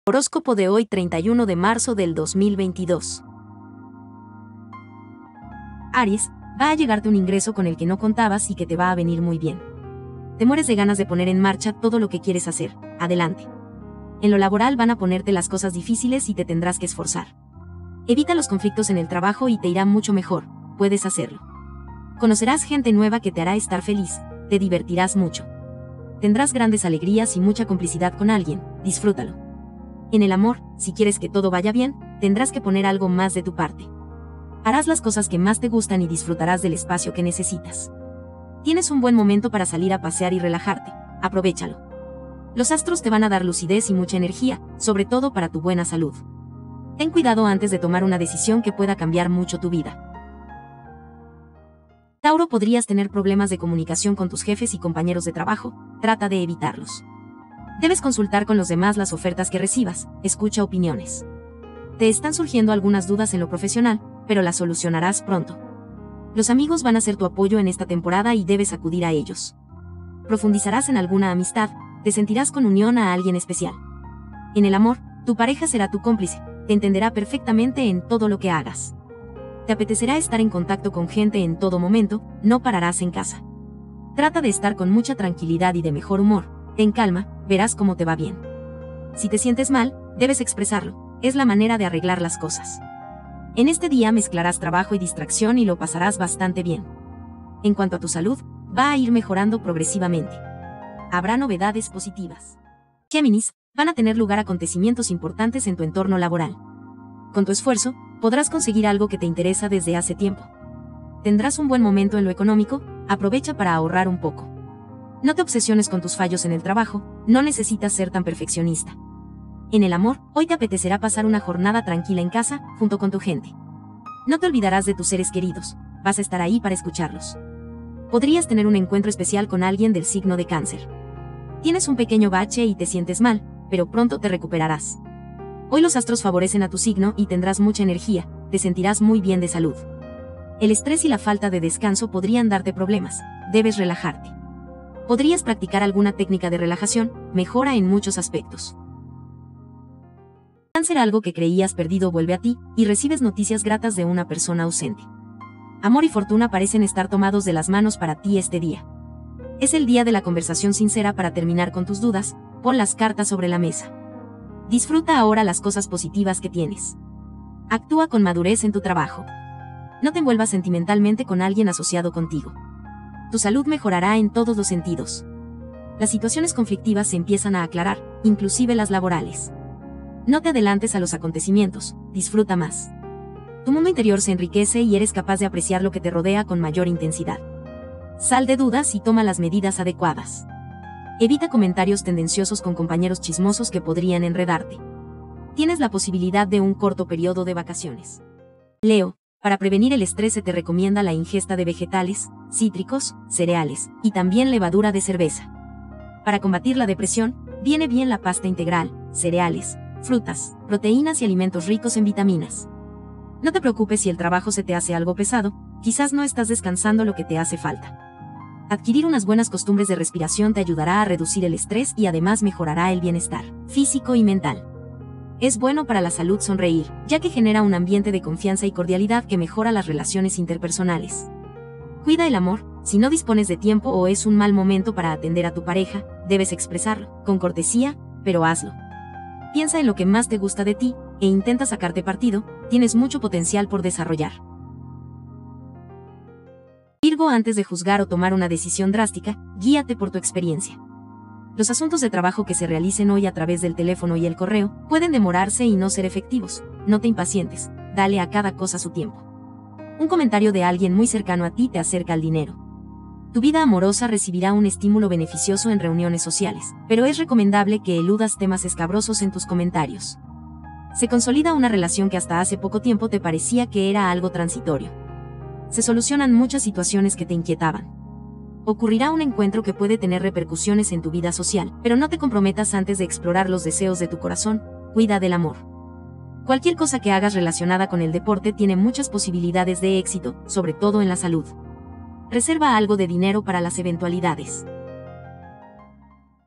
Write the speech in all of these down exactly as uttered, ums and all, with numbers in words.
Horóscopo de hoy, treinta y uno de marzo del dos mil veintidós. Aries, va a llegarte un ingreso con el que no contabas y que te va a venir muy bien. Te mueres de ganas de poner en marcha todo lo que quieres hacer. Adelante. En lo laboral van a ponerte las cosas difíciles y te tendrás que esforzar. Evita los conflictos en el trabajo y te irá mucho mejor. Puedes hacerlo. Conocerás gente nueva que te hará estar feliz. Te divertirás mucho. Tendrás grandes alegrías y mucha complicidad con alguien. Disfrútalo. En el amor, si quieres que todo vaya bien, tendrás que poner algo más de tu parte. Harás las cosas que más te gustan y disfrutarás del espacio que necesitas. Tienes un buen momento para salir a pasear y relajarte. Aprovéchalo. Los astros te van a dar lucidez y mucha energía, sobre todo para tu buena salud. Ten cuidado antes de tomar una decisión que pueda cambiar mucho tu vida. Tauro, podrías tener problemas de comunicación con tus jefes y compañeros de trabajo. Trata de evitarlos. Debes consultar con los demás las ofertas que recibas, escucha opiniones. Te están surgiendo algunas dudas en lo profesional, pero las solucionarás pronto. Los amigos van a ser tu apoyo en esta temporada y debes acudir a ellos. Profundizarás en alguna amistad, te sentirás con unión a alguien especial. En el amor, tu pareja será tu cómplice, te entenderá perfectamente en todo lo que hagas. Te apetecerá estar en contacto con gente en todo momento, no pararás en casa. Trata de estar con mucha tranquilidad y de mejor humor. Ten calma, verás cómo te va bien. Si te sientes mal, debes expresarlo, es la manera de arreglar las cosas. En este día mezclarás trabajo y distracción y lo pasarás bastante bien. En cuanto a tu salud, va a ir mejorando progresivamente. Habrá novedades positivas. Géminis, van a tener lugar acontecimientos importantes en tu entorno laboral. Con tu esfuerzo, podrás conseguir algo que te interesa desde hace tiempo. Tendrás un buen momento en lo económico, aprovecha para ahorrar un poco. No te obsesiones con tus fallos en el trabajo, no necesitas ser tan perfeccionista. En el amor, hoy te apetecerá pasar una jornada tranquila en casa, junto con tu gente. No te olvidarás de tus seres queridos, vas a estar ahí para escucharlos. Podrías tener un encuentro especial con alguien del signo de Cáncer. Tienes un pequeño bache y te sientes mal, pero pronto te recuperarás. Hoy los astros favorecen a tu signo y tendrás mucha energía, te sentirás muy bien de salud. El estrés y la falta de descanso podrían darte problemas, debes relajarte. Podrías practicar alguna técnica de relajación, mejora en muchos aspectos. Cáncer, algo que creías perdido vuelve a ti, y recibes noticias gratas de una persona ausente. Amor y fortuna parecen estar tomados de las manos para ti este día. Es el día de la conversación sincera para terminar con tus dudas, pon las cartas sobre la mesa. Disfruta ahora las cosas positivas que tienes. Actúa con madurez en tu trabajo. No te envuelvas sentimentalmente con alguien asociado contigo. Tu salud mejorará en todos los sentidos. Las situaciones conflictivas se empiezan a aclarar, inclusive las laborales. No te adelantes a los acontecimientos, disfruta más. Tu mundo interior se enriquece y eres capaz de apreciar lo que te rodea con mayor intensidad. Sal de dudas y toma las medidas adecuadas. Evita comentarios tendenciosos con compañeros chismosos que podrían enredarte. Tienes la posibilidad de un corto periodo de vacaciones. Leo, para prevenir el estrés se te recomienda la ingesta de vegetales, cítricos, cereales, y también levadura de cerveza. Para combatir la depresión, viene bien la pasta integral, cereales, frutas, proteínas y alimentos ricos en vitaminas. No te preocupes si el trabajo se te hace algo pesado, quizás no estás descansando lo que te hace falta. Adquirir unas buenas costumbres de respiración te ayudará a reducir el estrés y además mejorará el bienestar físico y mental. Es bueno para la salud sonreír, ya que genera un ambiente de confianza y cordialidad que mejora las relaciones interpersonales. Cuida el amor, si no dispones de tiempo o es un mal momento para atender a tu pareja, debes expresarlo, con cortesía, pero hazlo. Piensa en lo que más te gusta de ti, e intenta sacarte partido, tienes mucho potencial por desarrollar. Virgo, antes de juzgar o tomar una decisión drástica, guíate por tu experiencia. Los asuntos de trabajo que se realicen hoy a través del teléfono y el correo pueden demorarse y no ser efectivos. No te impacientes, dale a cada cosa su tiempo. Un comentario de alguien muy cercano a ti te acerca al dinero. Tu vida amorosa recibirá un estímulo beneficioso en reuniones sociales, pero es recomendable que eludas temas escabrosos en tus comentarios. Se consolida una relación que hasta hace poco tiempo te parecía que era algo transitorio. Se solucionan muchas situaciones que te inquietaban. Ocurrirá un encuentro que puede tener repercusiones en tu vida social, pero no te comprometas antes de explorar los deseos de tu corazón, cuida del amor. Cualquier cosa que hagas relacionada con el deporte tiene muchas posibilidades de éxito, sobre todo en la salud. Reserva algo de dinero para las eventualidades.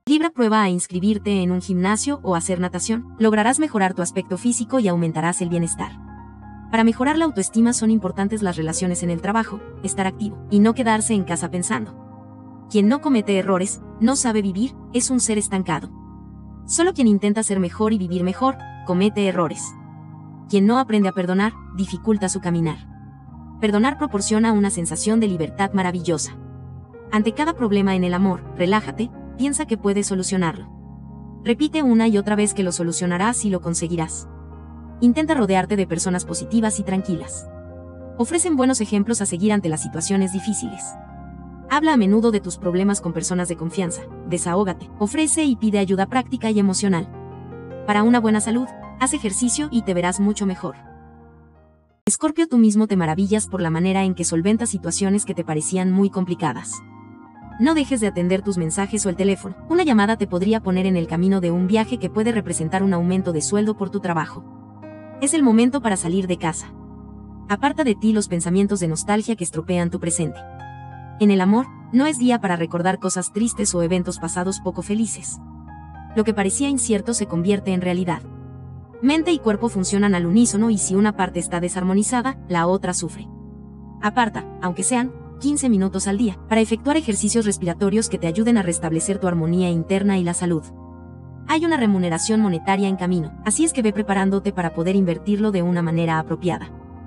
Libra, prueba a inscribirte en un gimnasio o hacer natación. Lograrás mejorar tu aspecto físico y aumentarás el bienestar. Para mejorar la autoestima son importantes las relaciones en el trabajo, estar activo y no quedarse en casa pensando. Quien no comete errores, no sabe vivir, es un ser estancado. Solo quien intenta ser mejor y vivir mejor, comete errores. Quien no aprende a perdonar, dificulta su caminar. Perdonar proporciona una sensación de libertad maravillosa. Ante cada problema en el amor, relájate, piensa que puedes solucionarlo. Repite una y otra vez que lo solucionarás y lo conseguirás. Intenta rodearte de personas positivas y tranquilas. Ofrecen buenos ejemplos a seguir ante las situaciones difíciles. Habla a menudo de tus problemas con personas de confianza, desahógate, ofrece y pide ayuda práctica y emocional. Para una buena salud, haz ejercicio y te verás mucho mejor. Escorpio, tú mismo te maravillas por la manera en que solventas situaciones que te parecían muy complicadas. No dejes de atender tus mensajes o el teléfono. Una llamada te podría poner en el camino de un viaje que puede representar un aumento de sueldo por tu trabajo. Es el momento para salir de casa. Aparta de ti los pensamientos de nostalgia que estropean tu presente. En el amor, no es día para recordar cosas tristes o eventos pasados poco felices. Lo que parecía incierto se convierte en realidad. Mente y cuerpo funcionan al unísono y si una parte está desarmonizada, la otra sufre. Aparta, aunque sean quince minutos al día, para efectuar ejercicios respiratorios que te ayuden a restablecer tu armonía interna y la salud. Hay una remuneración monetaria en camino, así es que ve preparándote para poder invertirlo de una manera apropiada.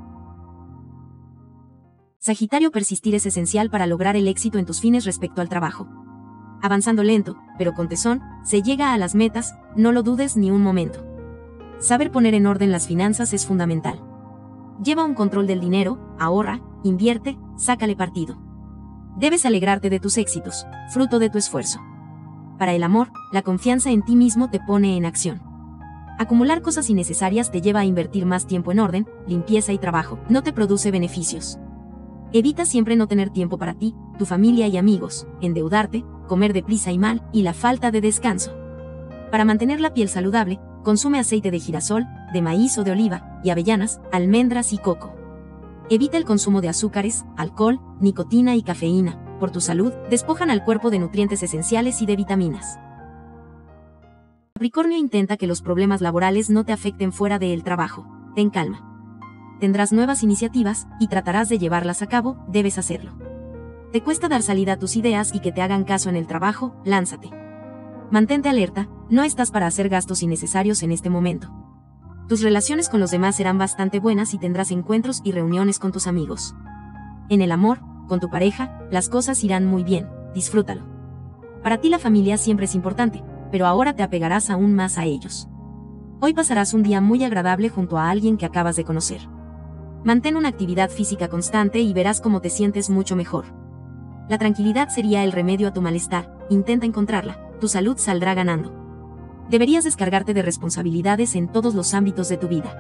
Sagitario, persistir es esencial para lograr el éxito en tus fines respecto al trabajo. Avanzando lento, pero con tesón, se llega a las metas, no lo dudes ni un momento. Saber poner en orden las finanzas es fundamental. Lleva un control del dinero, ahorra, invierte, sácale partido. Debes alegrarte de tus éxitos, fruto de tu esfuerzo. Para el amor, la confianza en ti mismo te pone en acción. Acumular cosas innecesarias te lleva a invertir más tiempo en orden, limpieza y trabajo, no te produce beneficios. Evita siempre no tener tiempo para ti, tu familia y amigos, endeudarte, comer deprisa y mal, y la falta de descanso. Para mantener la piel saludable, consume aceite de girasol, de maíz o de oliva, y avellanas, almendras y coco. Evita el consumo de azúcares, alcohol, nicotina y cafeína. Por tu salud, despojan al cuerpo de nutrientes esenciales y de vitaminas. Capricornio, intenta que los problemas laborales no te afecten fuera del trabajo. Ten calma. Tendrás nuevas iniciativas, y tratarás de llevarlas a cabo, debes hacerlo. Te cuesta dar salida a tus ideas y que te hagan caso en el trabajo, lánzate. Mantente alerta, no estás para hacer gastos innecesarios en este momento. Tus relaciones con los demás serán bastante buenas y tendrás encuentros y reuniones con tus amigos. En el amor, con tu pareja, las cosas irán muy bien, disfrútalo. Para ti la familia siempre es importante, pero ahora te apegarás aún más a ellos. Hoy pasarás un día muy agradable junto a alguien que acabas de conocer. Mantén una actividad física constante y verás cómo te sientes mucho mejor. La tranquilidad sería el remedio a tu malestar, intenta encontrarla, tu salud saldrá ganando. Deberías descargarte de responsabilidades en todos los ámbitos de tu vida.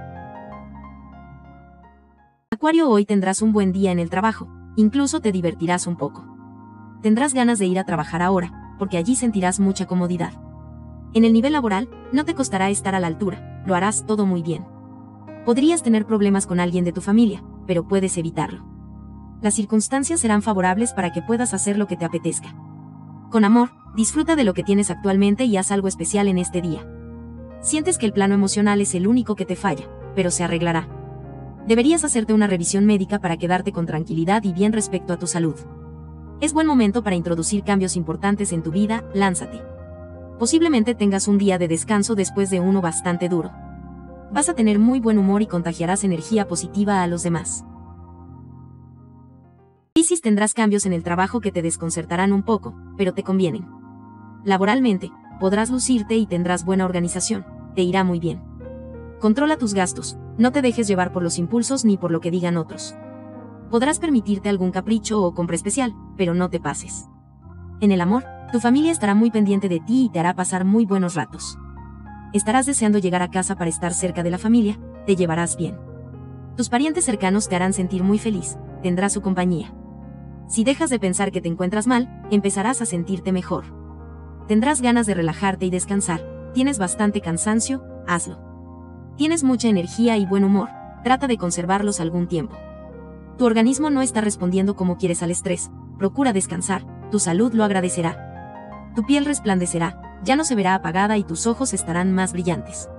Acuario, hoy tendrás un buen día en el trabajo, incluso te divertirás un poco. Tendrás ganas de ir a trabajar ahora, porque allí sentirás mucha comodidad. En el nivel laboral, no te costará estar a la altura, lo harás todo muy bien. Podrías tener problemas con alguien de tu familia, pero puedes evitarlo. Las circunstancias serán favorables para que puedas hacer lo que te apetezca. Con amor, disfruta de lo que tienes actualmente y haz algo especial en este día. Sientes que el plano emocional es el único que te falla, pero se arreglará. Deberías hacerte una revisión médica para quedarte con tranquilidad y bien respecto a tu salud. Es buen momento para introducir cambios importantes en tu vida, lánzate. Posiblemente tengas un día de descanso después de uno bastante duro. Vas a tener muy buen humor y contagiarás energía positiva a los demás. Piscis, tendrás cambios en el trabajo que te desconcertarán un poco, pero te convienen. Laboralmente, podrás lucirte y tendrás buena organización, te irá muy bien. Controla tus gastos, no te dejes llevar por los impulsos ni por lo que digan otros. Podrás permitirte algún capricho o compra especial, pero no te pases. En el amor, tu familia estará muy pendiente de ti y te hará pasar muy buenos ratos. Estarás deseando llegar a casa para estar cerca de la familia, te llevarás bien. Tus parientes cercanos te harán sentir muy feliz, tendrás su compañía. Si dejas de pensar que te encuentras mal, empezarás a sentirte mejor. Tendrás ganas de relajarte y descansar, tienes bastante cansancio, hazlo. Tienes mucha energía y buen humor, trata de conservarlos algún tiempo. Tu organismo no está respondiendo como quieres al estrés, procura descansar, tu salud lo agradecerá. Tu piel resplandecerá, ya no se verá apagada y tus ojos estarán más brillantes.